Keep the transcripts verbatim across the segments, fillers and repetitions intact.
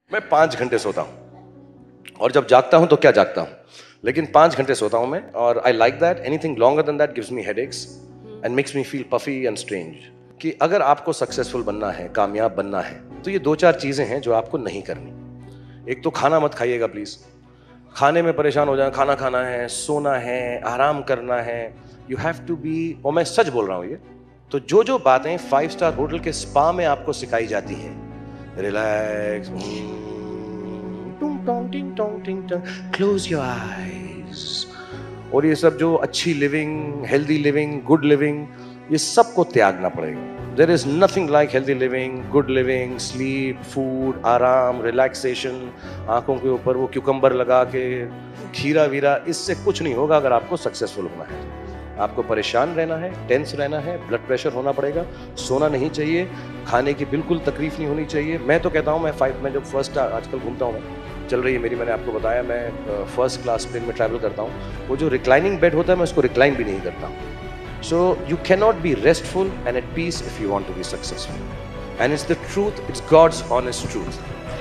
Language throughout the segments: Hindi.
मैं पाँच घंटे सोता हूँ और जब जागता हूँ तो क्या जागता हूँ, लेकिन पाँच घंटे सोता हूँ मैं और I like that. Anything longer than that gives me headaches and makes me feel puffy and strange. कि अगर आपको सक्सेसफुल बनना है, कामयाब बनना है, तो ये दो चार चीजें हैं जो आपको नहीं करनी. एक तो खाना मत खाइएगा प्लीज. खाने में परेशान हो जाए, खाना खाना है, सोना है, आराम करना है. यू हैव टू बी, और मैं सच बोल रहा हूँ ये, तो जो जो बातें फाइव स्टार होटल के स्पा में आपको सिखाई जाती हैं, रिलैक्स, क्लोज योर आईज, और ये सब जो अच्छी living, healthy living, good living, ये सबको त्यागना पड़ेगा. There is nothing like healthy living, good living, sleep, food, आराम, रिलैक्सेशन, आंखों के ऊपर वो क्यूकम्बर लगा के खीरा वीरा, इससे कुछ नहीं होगा. अगर आपको सक्सेसफुल होना है, आपको परेशान रहना है, टेंस रहना है, ब्लड प्रेशर होना पड़ेगा, सोना नहीं चाहिए, खाने की बिल्कुल तकलीफ नहीं होनी चाहिए. मैं तो कहता हूँ, मैं फाइव में जब फर्स्ट आजकल घूमता हूँ, मैं चल रही है मेरी, मैंने आपको बताया मैं फर्स्ट क्लास प्लेन में ट्रैवल करता हूँ, वो जो रिक्लाइनिंग बेड होता है मैं उसको रिक्लाइन भी नहीं करता हूँ. So you can not be restful and at peace if you want to be successful. And it's the truth, it's God's honest truth.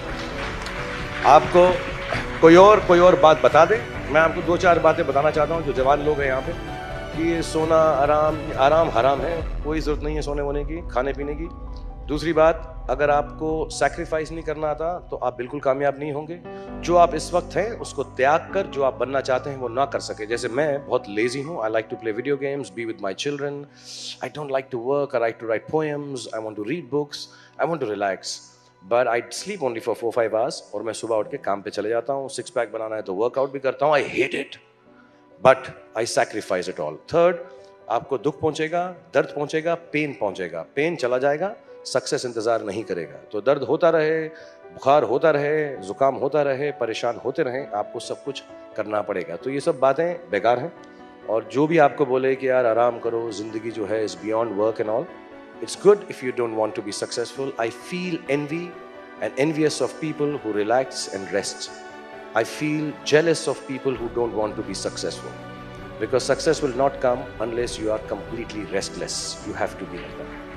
आपको कोई और कोई और बात बता दे, मैं आपको दो चार बातें बताना चाहता हूँ. जो जवान लोग हैं यहाँ पे, कि ये सोना आराम, आराम हराम है, कोई ज़रूरत नहीं है सोने वोने की, खाने पीने की. दूसरी बात, अगर आपको सैक्रिफाइस नहीं करना आता तो आप बिल्कुल कामयाब नहीं होंगे. जो आप इस वक्त हैं उसको त्याग कर जो आप बनना चाहते हैं वो ना कर सके. जैसे मैं बहुत लेजी हूँ, I like to play video games, be with my children, I don't like to work, I like to write poems, I want to read books, I want to relax, but I sleep only for four five hours. और मैं सुबह उठ के काम पे चले जाता हूँ, सिक्स पैक बनाना है तो वर्कआउट भी करता हूँ. I hate it but I sacrifice it all. Third, आपको दुख पहुंचेगा, दर्द पहुंचेगा, पेन पहुंचेगा, पेन चला जाएगा, सक्सेस इंतजार नहीं करेगा. तो दर्द होता रहे, बुखार होता रहे, जुकाम होता रहे, परेशान होते रहें, आपको सब कुछ करना पड़ेगा. तो ये सब बातें बेकार हैं. और जो भी आपको बोले कि यार आराम करो, जिंदगी जो है is beyond work and all, it's good if you don't want to be successful. I feel envy and envious of people who relax and rest. I feel jealous of people who don't want to be successful, because success will not come unless you are completely restless. You have to be like that.